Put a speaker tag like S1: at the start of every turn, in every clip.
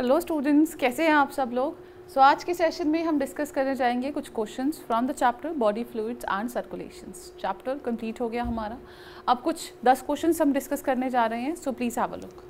S1: Hello students, कैसे हैं आप सब लोग। आज के सेशन में हम डिस्कस करने जाएंगे कुछ questions from the chapter body fluids and circulations. Chapter complete हो गया हमारा, अब कुछ 10 क्वेश्चंस हम डिस्कस करने जा रहे हैं। So please have a look.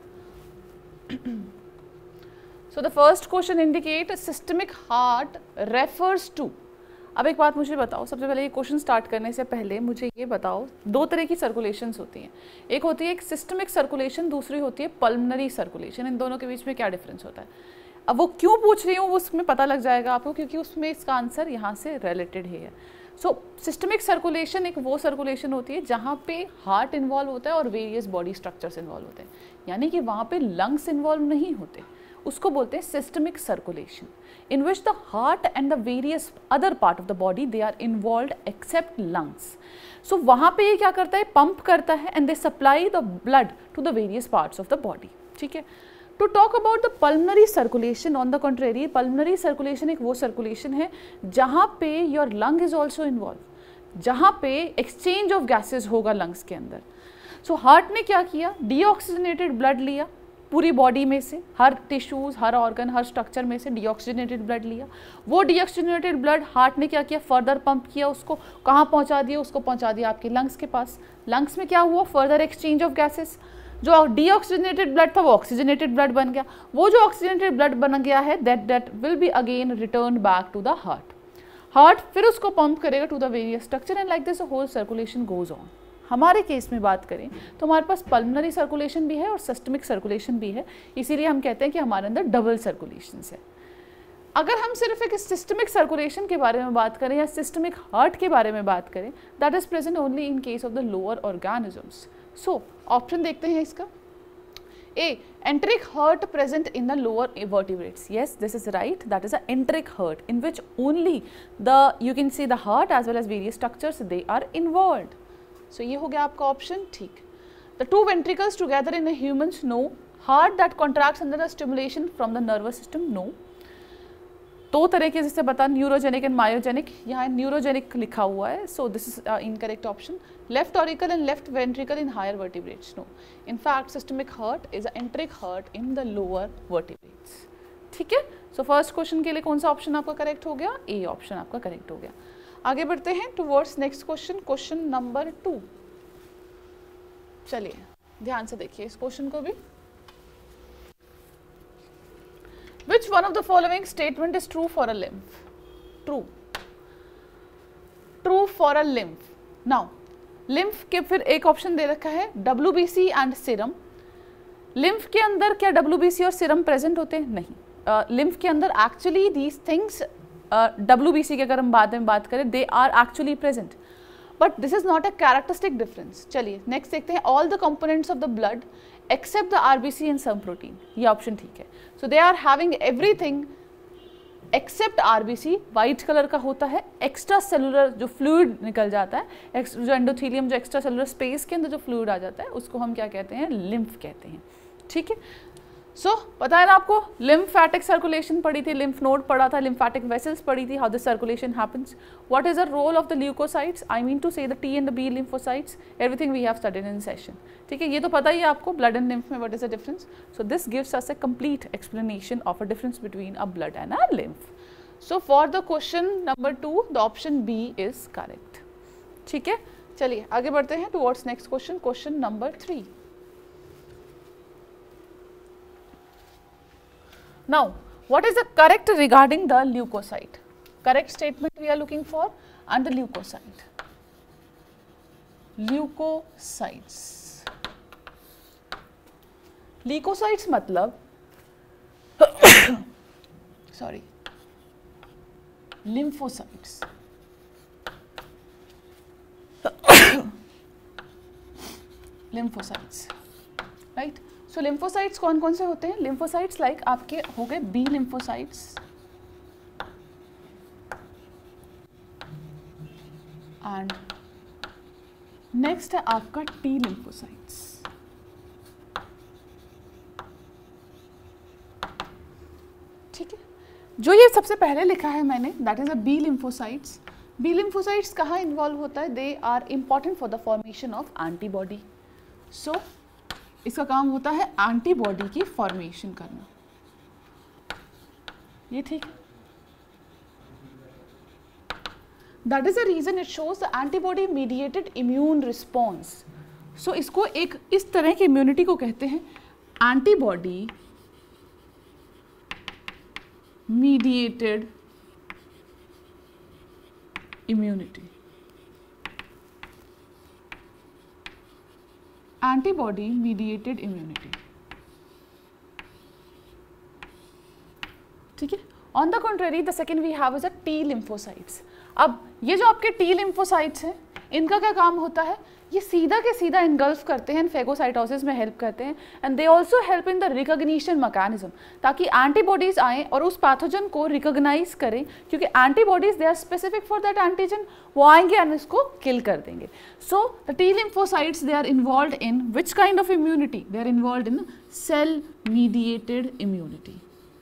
S1: So the first question indicate systemic heart refers to. अब एक बात मुझे बताओ, सबसे पहले ये क्वेश्चन स्टार्ट करने से पहले मुझे ये बताओ, दो तरह की सर्कुलेशंस होती हैं। एक होती है एक सिस्टमिक सर्कुलेशन, दूसरी होती है पल्मनरी सर्कुलेशन। इन दोनों के बीच में क्या डिफरेंस होता है? अब वो क्यों पूछ रही हूँ वो उसमें पता लग जाएगा आपको, क्योंकि उसमें इसका आंसर यहाँ से रिलेटेड है। सो सिस्टमिक सर्कुलेशन एक वो सर्कुलेशन होती है जहाँ पे हार्ट इन्वॉल्व होता है और वेरियस बॉडी स्ट्रक्चर्स इन्वॉल्व होते हैं, यानी कि वहाँ पे लंग्स इन्वॉल्व नहीं होते। उसको बोलते हैं systemic circulation, in which the heart and the various other part of the body they are involved except lungs. So वहाँ पे ये क्या करता है, पंप करता है and they supply the blood to the various parts of the body. ठीक है। To talk about the pulmonary circulation, on the contrary, pulmonary circulation एक वो circulation है जहाँ पे your lung is also involved, जहाँ पे exchange of gases होगा lungs के अंदर। So heart ने क्या किया, deoxygenated blood लिया पूरी बॉडी में से, हर टिश्यूज, हर ऑर्गन, हर स्ट्रक्चर में से डीऑक्सीजनेटेड ब्लड लिया। वो डीऑक्सीजनेटेड ब्लड हार्ट ने क्या किया, फर्दर पंप किया, उसको कहाँ पहुँचा दिया, उसको पहुँचा दिया आपके लंग्स के पास। लंग्स में क्या हुआ, फर्दर एक्सचेंज ऑफ गैसेस। जो डीऑक्सीजनेटेड ब्लड था वो ऑक्सीजनेटेड ब्लड बन गया। वो जो ऑक्सीजनेटेड ब्लड बन गया है that will be again return back to the heart. Heart फिर उसको पंप करेगा to the various structure and like this whole circulation goes on. हमारे केस में बात करें तो हमारे पास पल्मनरी सर्कुलेशन भी है और सिस्टमिक सर्कुलेशन भी है, इसीलिए हम कहते हैं कि हमारे अंदर डबल सर्कुलेशंस है। अगर हम सिर्फ एक सिस्टमिक सर्कुलेशन के बारे में बात करें या सिस्टमिक हार्ट के बारे में बात करें, that is present only in case of the lower organisms. So option देखते हैं इसका। A. Enteric heart present in the lower vertebrates. Yes, this is right. That is an enteric heart in which only you can see the heart as well as various structures they are involved. So ये हो गया आपका option ठीक। The two ventricles together in a humans, no. Heart that contracts under the stimulation from the nervous system, no. दो तरह के जिससे बता, न्यूरोजेनिक एंड मायोजेनिक, यहाँ न्यूरोजेनिक लिखा हुआ है, so this is incorrect option. Left auricle and left ventricle in higher vertebrates, no. In fact systemic heart is enteric heart in the lower vertebrates. ठीक है। सो फर्स्ट क्वेश्चन के लिए कौन सा ऑप्शन आपका करेक्ट हो गया, ए ऑप्शन आपका करेक्ट हो गया। आगे बढ़ते हैं towards next question, question number 2। चलिए ध्यान से देखिए इस क्वेश्चन को भी। Which one of the following statement is true for a lymph? True. True for a lymph. Now, lymph के फिर एक ऑप्शन दे रखा है WBC and serum. lymph के अंदर क्या WBC और serum प्रेजेंट होते हैं? नहीं। lymph के अंदर actually these things WBC की अगर हम बाद में बात करें, they are actually present, but this is not a characteristic difference. चलिए नेक्स्ट देखते हैं। all the components of the blood except the RBC and some protein, ये ऑप्शन ठीक है। so they are having everything except RBC, white colour का होता है। Extra cellular जो फ्लूइड निकल जाता है, जो एंडोथेलियम, जो एक्स्ट्रा सेलुलर स्पेस के अंदर जो फ्लूइड आ जाता है, उसको हम क्या कहते हैं, लिम्फ कहते हैं। ठीक है। सो पता है ना आपको, लिम्फैटिक सर्कुलेशन पढ़ी थी, लिम्फ नोड पढ़ा था, लिम्फैटिक वेसल्स पढ़ी थी, how the circulation happens, what is the role of the leucocytes, I mean to say the T and the B lymphocytes, everything we have studied in session. ठीक है, ये तो पता ही है आपको ब्लड एंड लिम्फ में what is the difference. So this gives us a complete explanation of a difference between a blood and a lymph. So for the question number 2 the option B is correct. ठीक है, चलिए आगे बढ़ते हैं towards next question, question number 3। Now, what is the correct regarding the leukocyte? Correct statement we are looking for and the leukocyte. Leukocytes. Leukocytes मतलब sorry, lymphocytes. Lymphocytes, right? So lymphocytes कौन कौन से होते हैं? लिम्फोसाइट्स लाइक आपके हो गए B lymphocytes and next है आपका टी लिम्फोसाइट्स। ठीक है, जो ये सबसे पहले लिखा है मैंने that is a B lymphocytes. B lymphocytes कहाँ इन्वॉल्व होता है? They are important for the formation of antibody. So इसका काम होता है एंटीबॉडी की फॉर्मेशन करना। ये ठीक है. That is the reason it shows the antibody mediated immune response. So इसको एक इस तरह की इम्यूनिटी को कहते हैं antibody mediated immunity. Antibody mediated immunity. ठीक है. On the contrary the second we have is a T lymphocytes. अब ये जो आपके टी लिम्फोसाइट्स हैं, इनका क्या काम होता है, ये सीधा के सीधा इनगल्फ करते हैं, फेगोसाइटोसिस में हेल्प करते हैं, and they also help in the recognition mechanism, ताकि एंटीबॉडीज आएँ और उस पैथोजन को रिकॉग्नाइज करें, क्योंकि antibodies they are specific for that antigen, वो आएंगे और इसको किल कर देंगे. So the T lymphocytes they are involve in which kind of immunity, they are involve in cell mediated immunity.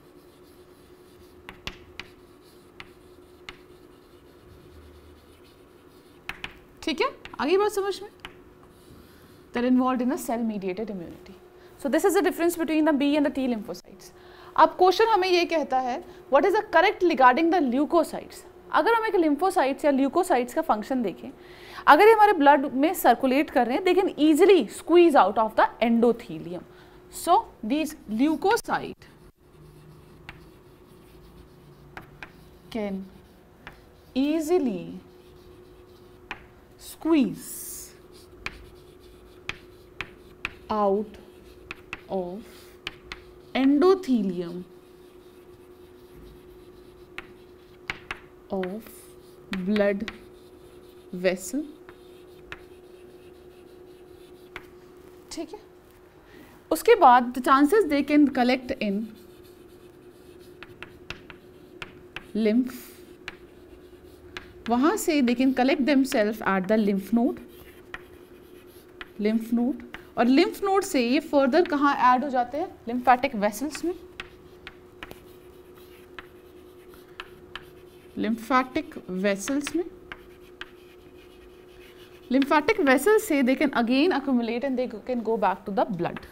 S1: ठीक है, आगे बात समझ में. They're involved in a cell-mediated immunity. So this is the difference between the B and the T lymphocytes. अब question हमें ये कहता है what is the correct regarding the leukocytes. अगर हम एक lymphocytes या leukocytes का फंक्शन देखें, अगर ये हमारे ब्लड में सर्कुलेट कर रहे हैं, they can easily squeeze out of the endothelium. So these leukocyte can easily squeeze out of endothelium of blood vessel. ठीक है. उसके बाद the chances they can collect in lymph, वहाँ से they can collect themselves at the lymph node, और lymph node से ये further कहाँ ऐड हो जाते हैं, lymphatic vessels में. lymphatic vessels से they can again accumulate and they can go back to the blood.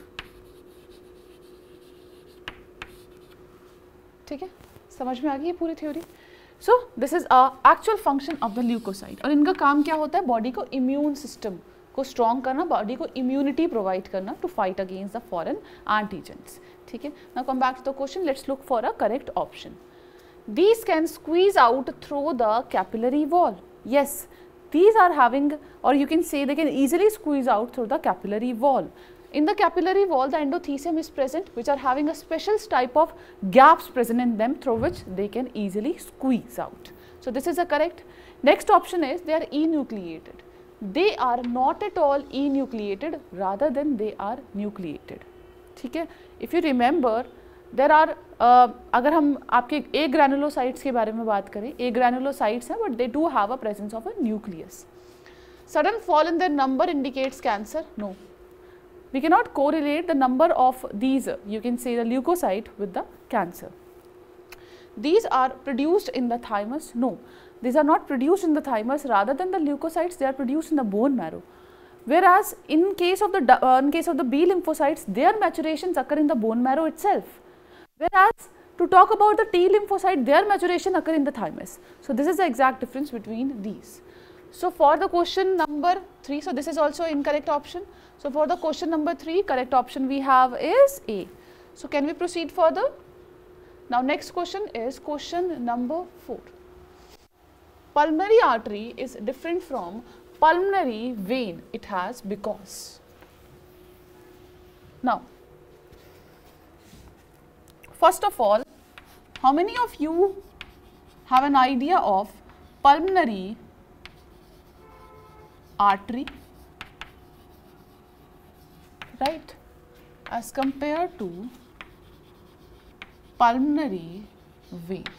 S1: ठीक है, समझ में आ गई है पूरी theory. So this is actual function of the leucocyte, और इनका काम क्या होता है, बॉडी को इम्यून सिस्टम को स्ट्रॉन्ग करना, बॉडी को इम्यूनिटी प्रोवाइड करना to fight against the foreign antigens. ठीक है. Now come back to the question, let's look for a correct option. These can squeeze out through the capillary wall. Yes, these are having, or you can say they can easily squeeze out through the capillary wall. In the capillary wall, the endothelium is present, which are having a special type of gaps present in them through which they can easily squeeze out. So this is a correct. Next option is they are enucleated. They are not at all enucleated, rather than they are nucleated. ठीक है. If you remember, there are अगर हम आपके ए granulocytes के बारे में बात करें, ए ग्रैनुलोसाइट्स हैं but they do have a presence of a nucleus. Sudden fall in their number indicates cancer? No, we can not correlate the number of these, you can say the leucocyte with the cancer. These are produced in the thymus? No, these are not produced in the thymus, rather than the leukocytes, they are produced in the bone marrow. Whereas in case of the B lymphocytes, their maturations occur in the bone marrow itself. Whereas to talk about the T lymphocyte, their maturation occur in the thymus. So this is the exact difference between these. So for the question number 3, so this is also incorrect option. So for the question number 3, correct option we have is A. So can we proceed further? Now next question is question number 4. Pulmonary artery is different from pulmonary vein. It has because. Now, first of all, how many of you have an idea of pulmonary artery, right, as compared to pulmonary vein?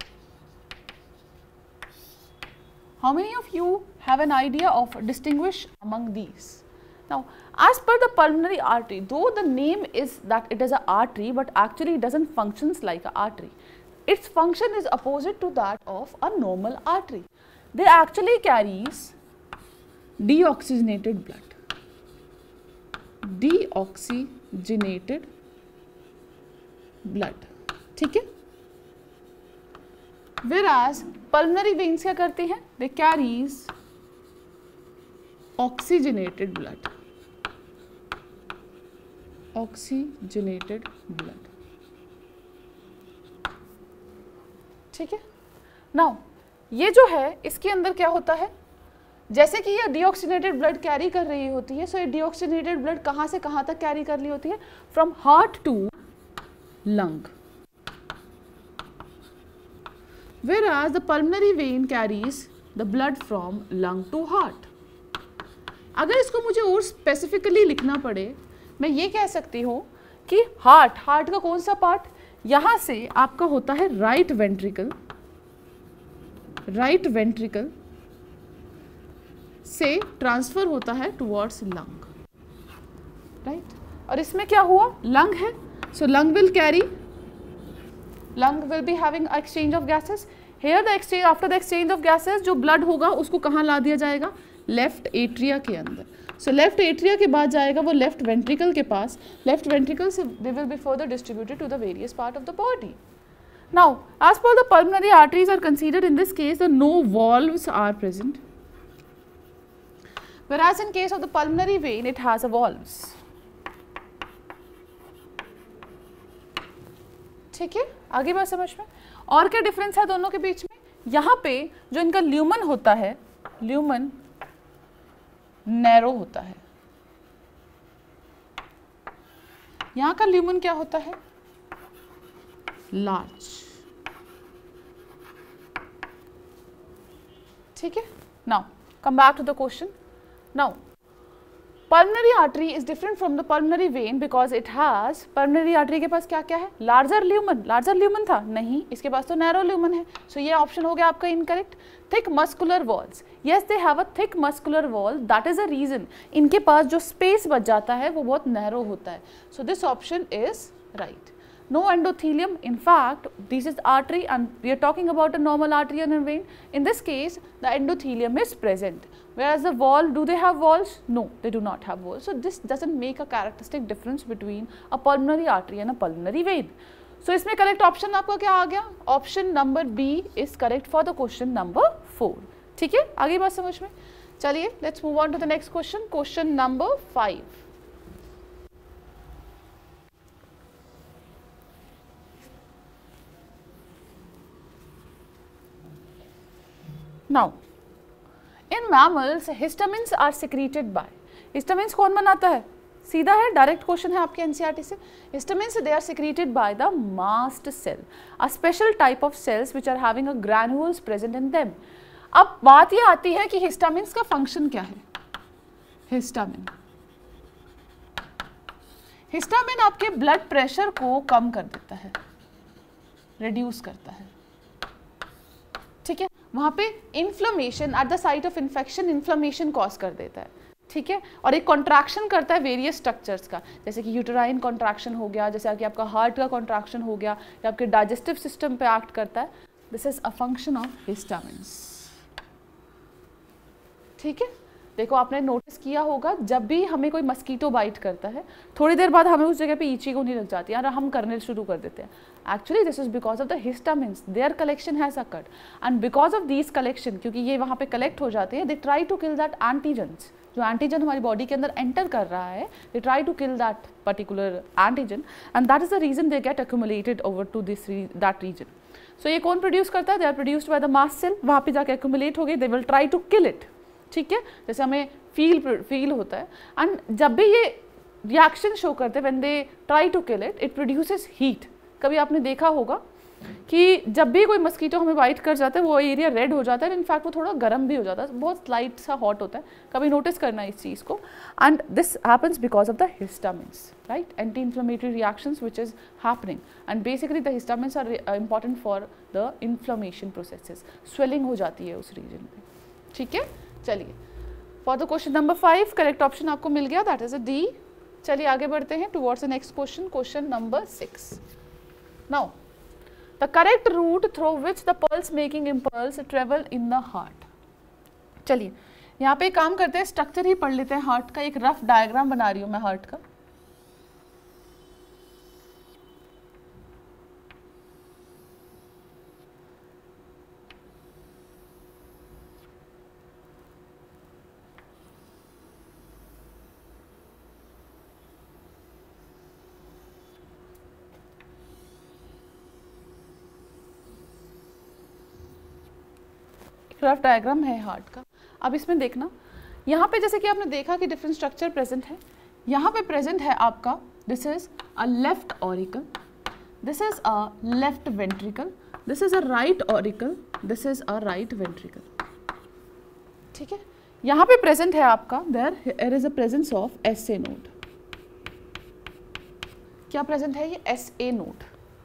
S1: How many of you have an idea of distinguish among these? Now, as per the pulmonary artery, though the name is that it is an artery, but actually it doesn't functions like an artery. Its function is opposite to that of a normal artery. They actually carries deoxygenated blood. Deoxygenated blood. ठीक है? whereas pulmonary veins क्या करती हैं? They carries oxygenated blood. Oxygenated blood. ठीक है. Now ये जो है इसके अंदर क्या होता है, जैसे कि ये डीऑक्सीनेटेड ब्लड कैरी कर रही होती है, सो ये डीऑक्सीनेटेड ब्लड कहाँ से कहाँ तक कैरी कर रही होती है? From heart to lung. Whereas the pulmonary vein carries the blood from lung to heart. अगर इसको मुझे और स्पेसिफिकली लिखना पड़े, मैं ये कह सकती हूँ कि हार्ट का कौन सा पार्ट, यहाँ से आपका होता है राइट वेंट्रिकल से ट्रांसफर होता है टुवर्ड्स लंग, राइट. और इसमें क्या हुआ? लंग है, so lung will be having exchange of gases. Here the exchange, after the exchange of gases जो ब्लड होगा उसको कहाँ ला दिया जाएगा? लेफ्ट एट्रिया के अंदर. सो लेफ्ट एट्रिया के बाद जाएगा वो लेफ्ट वेंट्रिकल के पास. लेफ्ट वेंट्रिकल से they will be further distributed to the various part of the body. Now, as per the pulmonary arteries are considered, in this case, the no valves are present. Whereas in case of the pulmonary vein, it has a valves. ठीक है, आगे बात समझ में. और क्या difference है दोनों के बीच में? यहाँ पे जो इनका ल्यूमन होता है, ल्यूमन नैरो होता है. यहाँ का ल्यूमन क्या होता है? लार्ज. ठीक है. Now come back to the question. Now pulmonary artery is different from the pulmonary vein because it has, pulmonary artery के पास क्या क्या है? larger lumen था नहीं, इसके पास तो narrow lumen है. so ये ऑप्शन हो गया आपका incorrect. thick muscular walls, yes they have a thick muscular wall, that is a reason इनके पास जो space बच जाता है वो बहुत narrow होता है. so this option is right. No endothelium, in fact this is artery and we are talking about a normal artery and a vein. In this case the endothelium is present, whereas the wall, do they have walls? No, they do not have walls. So this doesn't make a characteristic difference between a pulmonary artery and a pulmonary vein. So इसमें correct option आपका क्या आ गया? Option number B is correct for the question number 4. ठीक है, आगे बात समझ में. चलिए let's move on to the next question. Question number 5. Now, in mammals, histamines are secreted by. Histamines कौन बनाता है? सीधा है, डायरेक्ट क्वेश्चन है आपके एनसीईआरटी से. Histamines they are secreted by the mast cell, a special type of cells which are having a granules present in them. अब बात ये आती है कि histamines का फंक्शन क्या है? हिस्टामिन आपके ब्लड प्रेशर को कम कर देता है, रिड्यूस करता है. ठीक है, वहाँ पे inflammation at the site of infection, inflammation cause कर देता है. ठीक है, और एक कॉन्ट्रैक्शन करता है वेरियस स्ट्रक्चर्स का, जैसे कि यूटेराइन कॉन्ट्रैक्शन हो गया, जैसे कि आपका हार्ट का कॉन्ट्रैक्शन हो गया, या आपके डाइजेस्टिव सिस्टम पे एक्ट करता है. This is a function of histamines. ठीक है, देखो आपने नोटिस किया होगा जब भी हमें कोई मस्कीटो बाइट करता है थोड़ी देर बाद हमें उस जगह पे ईचिंग होने लग जाती है और हम करने शुरू कर देते हैं. Actually this is because of the histamines, their collection has occurred and because of these collection, क्योंकि ये वहाँ पे कलेक्ट हो जाते हैं, they try to kill that antigens. जो एंटीजन हमारी बॉडी के अंदर एंटर कर रहा है, they try to kill that particular antigen and that is the reason they get accumulated over to this that region. So ये कौन प्रोड्यूस करता है? They are produced by the mast cell. वहाँ पे जाके एक्यूमुलेट हो गए, they will try to kill it. ठीक है, जैसे हमें फील होता है. एंड जब भी ये रिएक्शन शो करते हैं, when they try to kill it, it produces heat. कभी आपने देखा होगा कि जब भी कोई मस्कीटो हमें बाइट कर जाता है वो एरिया रेड हो जाता है, इनफैक्ट वो थोड़ा गर्म भी हो जाता है, बहुत स्लाइट सा हॉट होता है. कभी नोटिस करना इस चीज़ को. And this happens because of the histamines, right, anti inflammatory reactions which is happening. And basically the histamines are important for the inflammation processes. Swelling हो जाती है उस रीजन पे. ठीक है, चलिए for the question number 5 correct option आपको मिल गया, दैट इज अ डी. चलिए आगे बढ़ते हैं towards the next question, question number 6. Now the correct route through which the pulse making impulse travel in the heart. चलिए यहाँ पे काम करते हैं, स्ट्रक्चर ही पढ़ लेते हैं हार्ट का. एक रफ डायग्राम बना रही हूँ मैं हार्ट का. रफ डायग्राम है हार्ट का। अब इसमें देखना, यहाँ पे जैसे कि आपने देखा कि डिफरेंट स्ट्रक्चर प्रेजेंट है। यहाँ पे प्रेजेंट है आपका, this is a left auricle, this is a left ventricle, this is a right auricle, this is a right ventricle. ठीक है, यहाँ पे प्रेजेंट है आपका, there is a presence of SA node. क्या प्रेजेंट है? ये SA नोड।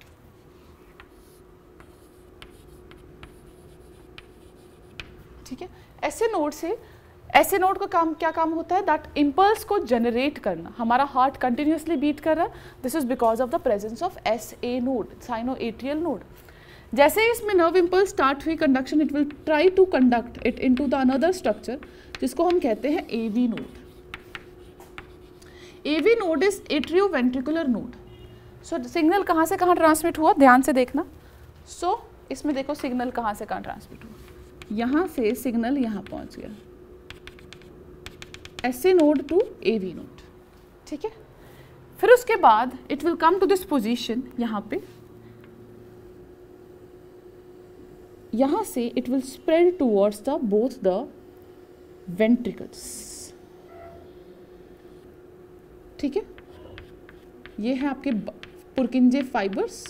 S1: ठीक है, ऐसे नोड का काम क्या काम होता है? दैट इम्पल्स को जनरेट करना। हमारा हार्ट कंटिन्यूसली बीट कर रहा है, this is because of the presence of SA node, sinoatrial node. जैसे ही इसमें नर्व इम्पल्स स्टार्ट हुई conduction, it will try to conduct it into the another structure जिसको हम कहते हैं AV node. AV node is atrioventricular node. So signal कहाँ से कहाँ ट्रांसमिट हुआ, ध्यान से देखना। सो इसमें देखो सिग्नल कहाँ से कहाँ ट्रांसमिट हुआ, यहाँ से सिग्नल यहाँ पहुँच गया, SA node to AV node. ठीक है, फिर उसके बाद it will come to this position, यहाँ पे, यहाँ से it will spread towards the both the ventricles. ठीक है, ये है आपके पुरकिंजे फाइबर्स।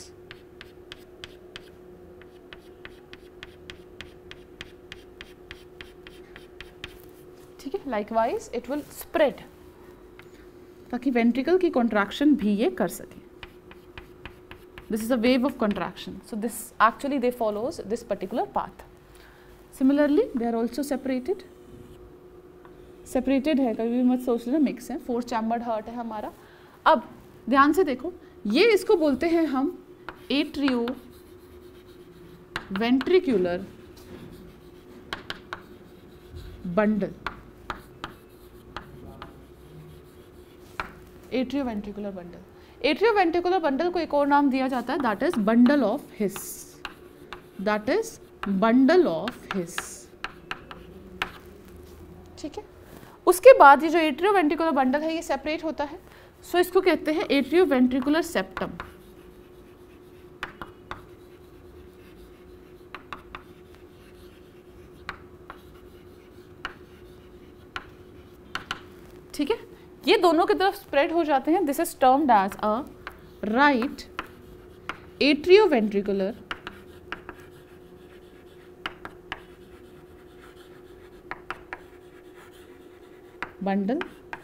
S1: ठीक है, लाइकवाइज इट विल स्प्रेड, ताकि वेंट्रिकल की कॉन्ट्रैक्शन भी ये कर सके। This is a wave of contraction. So this actually they follows this particular path. Similarly, they are also separated. Separated है, कभी भी मत सोच लेना मिक्स है। 4 चैम्बर्ड हार्ट है हमारा। अब ध्यान से देखो, ये इसको बोलते हैं हम atrioventricular bundle. Atrioventricular bundle. Atrioventricular bundle को एक और नाम दिया जाता है, that is bundle of His. That is bundle of His. ठीक है, उसके बाद ये जो एट्रियोवेंट्रिकुलर बंडल है ये सेपरेट होता है। सो इसको कहते हैं एट्रियोवेंट्रिकुलर सेप्टम। ठीक है, ये दोनों की तरफ स्प्रेड हो जाते हैं। This is termed as a right atrioventricular bundle,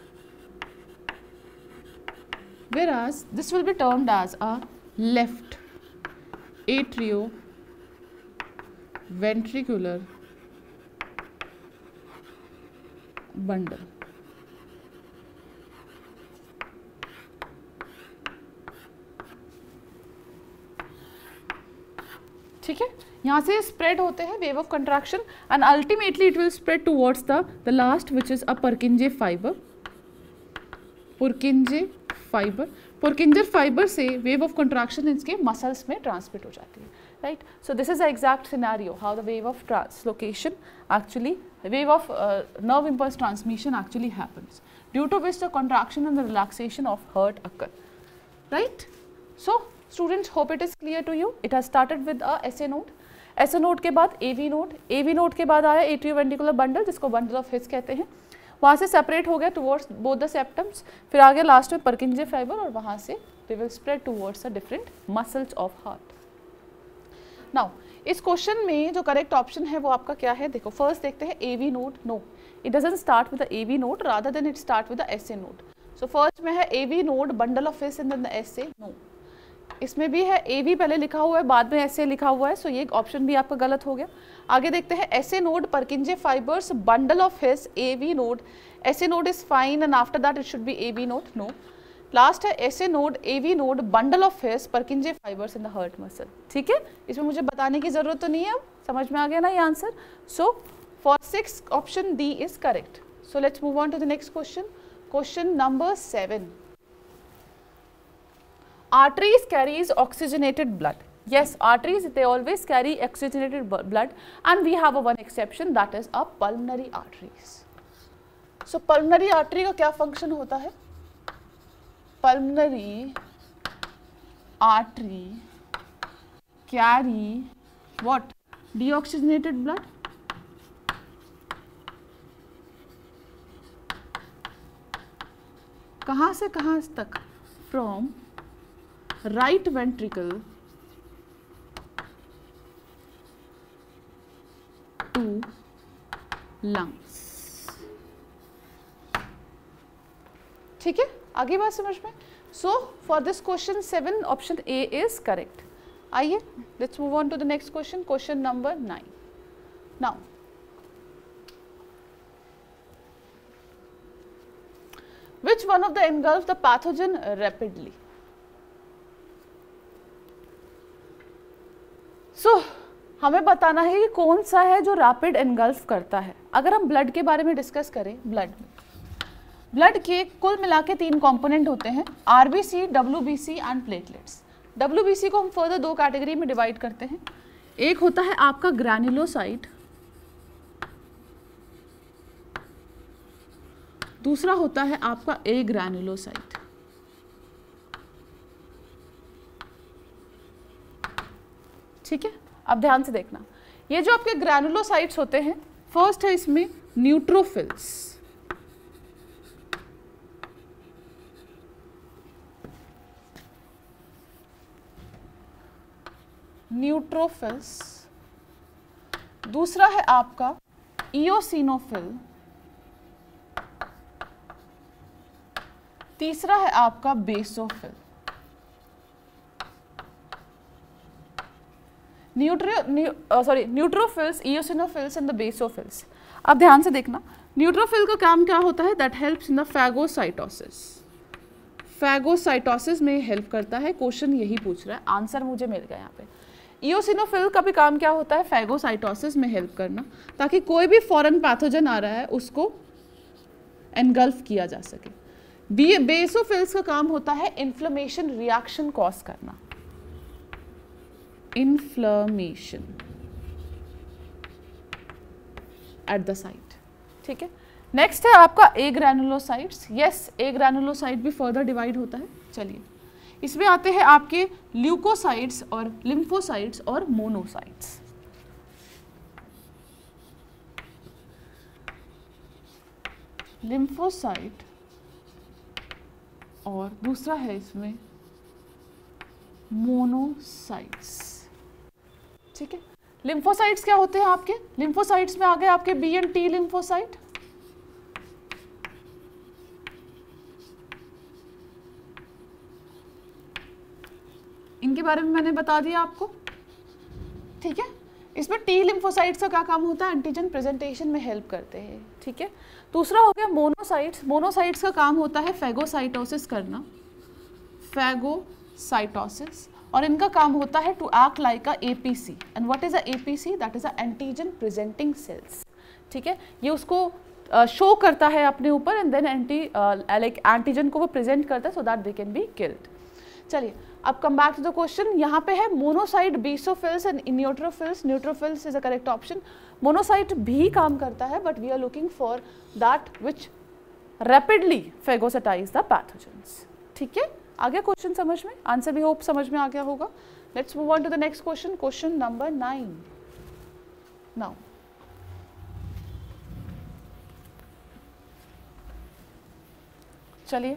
S1: whereas this will be termed as a left atrioventricular bundle. ठीक है, यहाँ से स्प्रेड होते हैं wave of contraction and ultimately it will spread towards the last which is a Purkinje fiber. Purkinje fiber से wave of contraction इसके muscles में transmit हो जाती है, right. So this is the exact scenario how the wave of translocation actually, wave of nerve impulse transmission actually happens, due to which the contraction and the relaxation of heart occur, right? So students, hope it is clear to you. It has started with a SA node. SA node के बाद AV node, AV node के बाद आया atrioventricular bundle जिसको bundle of His कहते हैं। वहाँ से separate हो गया towards both the septums, फिर आगे लास्ट में Purkinje fiber और वहाँ से they will spread towards the different muscles of heart. Now इस क्वेश्चन में जो करेक्ट ऑप्शन है वो आपका क्या है? देखो फर्स्ट देखते हैं AV node. No, it doesn't start with the AV node, rather than it start with the SA node. So first में है AV node bundle of His and then the SA। No, इसमें भी है AV पहले लिखा हुआ है बाद में SA लिखा हुआ है, सो ये ऑप्शन भी आपका गलत हो गया। आगे देखते हैं SA node Purkinje fibers bundle of His AV node. SA node is fine and after that it should be AV node. No, last है SA node AV node bundle of His Purkinje fibers in the heart muscle। ठीक है, इसमें मुझे बताने की जरूरत तो नहीं है, अब समझ में आ गया ना ये answer. So for 6 option D is correct. So let's move on to the next question, question number 7। Arteries carries oxygenated blood. Yes, arteries they always carry oxygenated blood, and we have a one exception, that is a pulmonary arteries. So pulmonary artery का क्या function होता है? Pulmonary artery carry what? Deoxygenated blood. कहाँ से कहाँ तक? From right ventricle to lungs. ठीक है, आगे बात समझ में? So for this question 7 option A is correct. आइए let's move on to the next question, question number 9। Now which one of the engulf the pathogen rapidly? So हमें बताना है कि कौन सा है जो रैपिड एनगल्फ करता है। अगर हम ब्लड के बारे में डिस्कस करें, ब्लड के कुल मिला के 3 कंपोनेंट होते हैं, RBC, WBC and platelets. WBC को हम फर्दर 2 कैटेगरी में डिवाइड करते हैं। एक होता है आपका ग्रैन्युलोसाइट, दूसरा होता है आपका ए ग्रैन्युलोसाइट। ठीक है, अब ध्यान से देखना, ये जो आपके ग्रैन्युलोसाइट्स होते हैं, फर्स्ट है इसमें न्यूट्रोफिल्स। न्यूट्रोफिल्स, दूसरा है आपका इओसिनोफिल, तीसरा है आपका basophil. Neutrophils, eosinophils and the basophils. अब ध्यान से देखना, न्यूट्रोफिल का काम क्या होता है? That helps in the phagocytosis. Phagocytosis में हेल्प करता है, क्वेश्चन यही पूछ रहा है, आंसर मुझे मिल गया यहाँ पे। इओसिनोफिल का भी काम क्या होता है? फैगोसाइटोसिस में हेल्प करना, ताकि कोई भी फॉरेन पैथोजन आ रहा है उसको एनगल्फ किया जा सके। बेसोफिल्स का काम होता है इन्फ्लेमेशन रिएक्शन कॉज करना, इन्फ्लेमेशन एट द साइट। ठीक है, नेक्स्ट है आपका agranulocytes. Yes, agranulocyte भी फर्दर डिवाइड होता है। चलिए, इसमें आते हैं आपके ल्यूकोसाइट्स और लिम्फोसाइट्स और मोनोसाइट्स। लिम्फोसाइट और दूसरा है इसमें मोनोसाइट्स। ठीक है, लिम्फोसाइट्स क्या होते हैं आपके? लिम्फोसाइट्स में आ गए आपके बी एंड टी लिम्फोसाइट। इनके बारे में मैंने बता दिया आपको। ठीक है, इसमें टी लिम्फोसाइट्स का क्या काम होता है? एंटीजन प्रेजेंटेशन में हेल्प करते हैं। ठीक है, दूसरा हो गया मोनोसाइट्स। मोनोसाइट्स का काम होता है फैगोसाइटोसिस करना, फैगोसाइटोसिस, और इनका काम होता है to act like a APC. And what is a APC? That is a antigen presenting cells. ठीक है, ये उसको शो करता है अपने ऊपर एंड देन एंटीजन को वो प्रेजेंट करता है so that they can be killed. चलिए, अब come back to the question. यहाँ पे है monocyte, basophils and neutrophils. Neutrophils is a correct option. Monocyte भी काम करता है, but we are looking for that which rapidly phagocytize the pathogens. ठीक है, आ गया क्वेश्चन समझ में? आंसर भी होप समझ में आ गया होगा। Let's move on to the next question, question number 9 now. चलिए,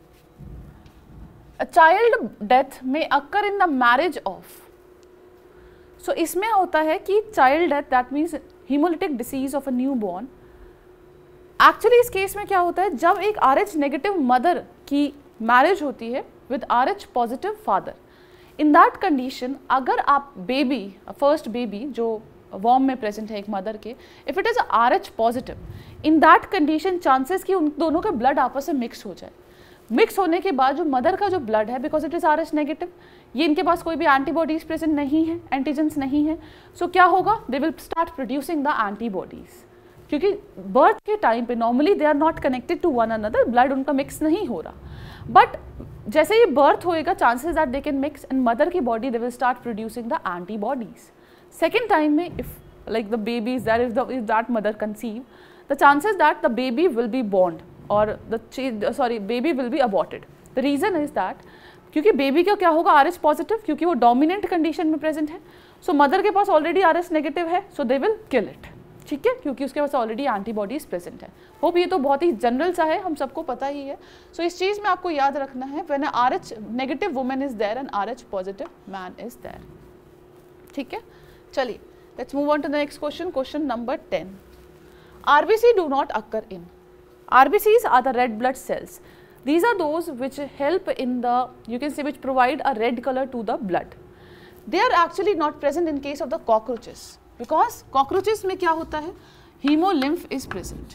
S1: A child death may occur in the marriage of। So इसमें होता है कि child death, that means hemolytic disease of a newborn। Actually इस केस में क्या होता है? जब एक RH नेगेटिव मदर की मैरिज होती है with RH positive father, in that condition अगर आप बेबी, फर्स्ट बेबी जो वॉर्म में प्रेजेंट है एक मदर के, if it is RH positive, in that condition chances कि उन दोनों के ब्लड आपस में मिक्स हो जाए। मिक्स होने के बाद जो मदर का जो ब्लड है, because it is RH negative, ये इनके पास कोई भी एंटीबॉडीज प्रेजेंट नहीं है, एंटीजेंस नहीं है, सो क्या होगा? They will start producing the antibodies, क्योंकि बर्थ के टाइम पे normally they are not connected to one another, blood उनका मिक्स नहीं हो रहा, बट जैसे ये बर्थ होएगा chances that they can mix and mother की body they will start producing the antibodies. Second time में if like the baby is there, if that mother conceive, the chances that the baby will be born or baby will be aborted. The reason is that क्योंकि baby का क्या होगा? RH positive, क्योंकि वो dominant condition में present है, सो mother के पास already RH negative है, सो दे विल किल इट। ठीक है, क्योंकि उसके पास ऑलरेडी एंटीबॉडीज प्रेजेंट है। होप ये तो बहुत ही जनरल सा है, हम सबको पता ही है। सो इस चीज़ में आपको याद रखना है, when RH negative women is there and RH positive man is there. ठीक है, चलिए let's move on to the next question, question number 10। RBC do not occur in. RBCs are the red blood cells. These are those which help in the, you can say, which provide a red color to the blood. They are actually not present in case of the cockroaches, because cockroaches में क्या होता है, hemolymph is present.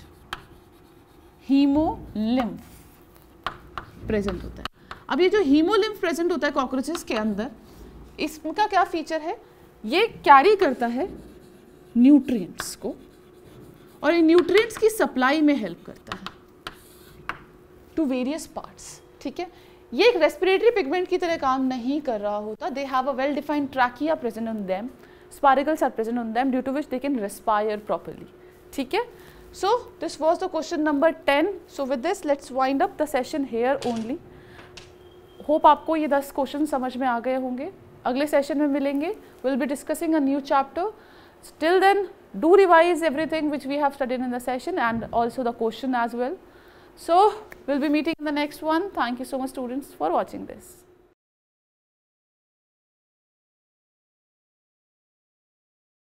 S1: hemolymph present होता है। अब ये जो hemolymph present होता है cockroaches के अंदर, इसका क्या फीचर है, ये कैरी करता है न्यूट्रिएंट्स को और ये न्यूट्रिएंट्स की सप्लाई में हेल्प करता है टू वेरियस पार्ट्स। ठीक है, ये एक रेस्पिरेटरी पिगमेंट की तरह काम नहीं कर रहा होता। They have a well defined trachea present on them, spiracles are present on them due to which they can respire properly. ठीक है, so this was the question number 10। So with this let's wind up the session here only. Hope आपको ये 10 question समझ में आ गए होंगे। अगले session में मिलेंगे, will be discussing a new chapter. Till then, do revise everything which we have studied in the session and also the question as well. So, we'll be meeting in the next one. Thank you so much, students, for watching this.